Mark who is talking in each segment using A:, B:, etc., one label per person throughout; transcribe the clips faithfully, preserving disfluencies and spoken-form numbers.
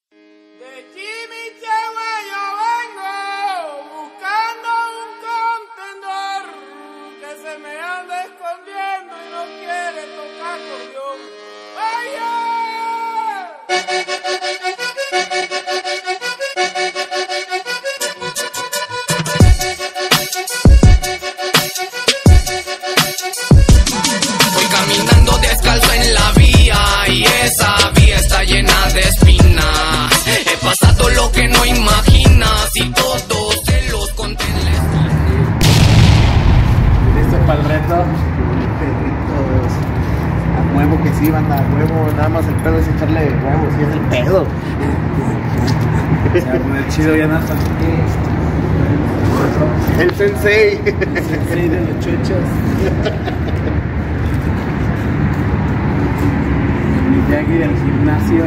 A: Voy caminando descalzo en la vía y esa vía está llena de espinas. He pasado lo que no imaginas y todos se los conté en la esquina.
B: ¿Listo para el reto? Perritos. A huevo que sí, banda, a huevo. Nada más el pedo es echarle huevo, sí es el pedo. Se va a poner chido ya nada. El sensei. El sensei de los chochos. Mi Yagi del gimnasio.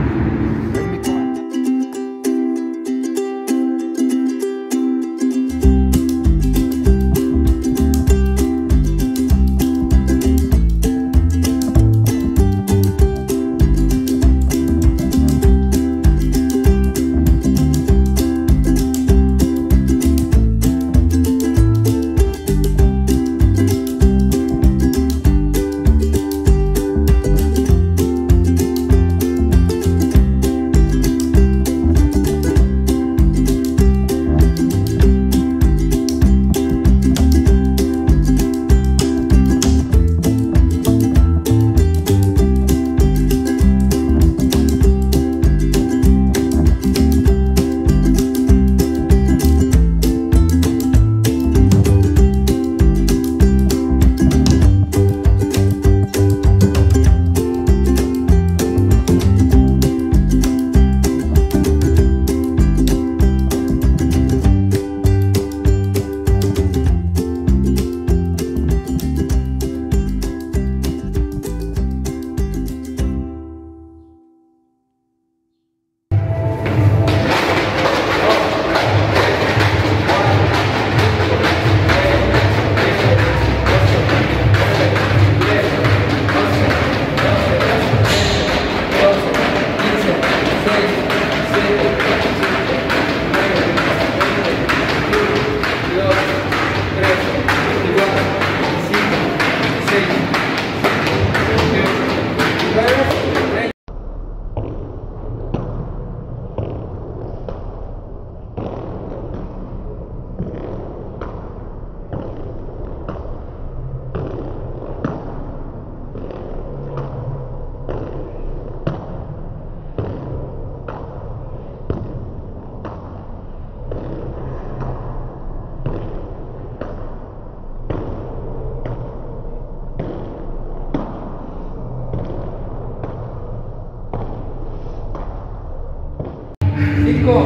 C: Cinco,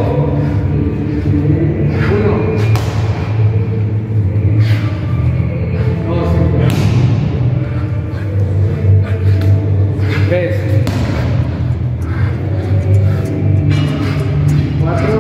C: uno, dos, tres, cuatro.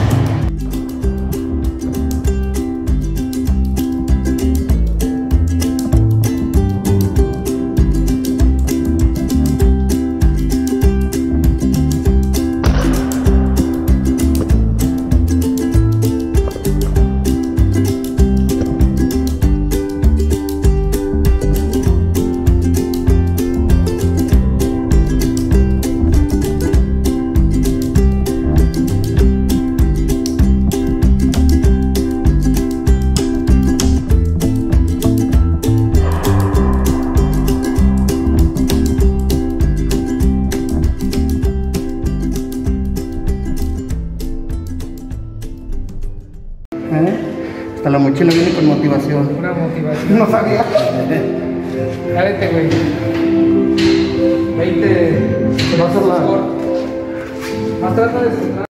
B: ¿Eh? Hasta la mochila viene con motivación.
C: Una motivación.
B: No sabía.
C: Dálete, güey. veinte.
B: Más,
C: Más trata de centrar.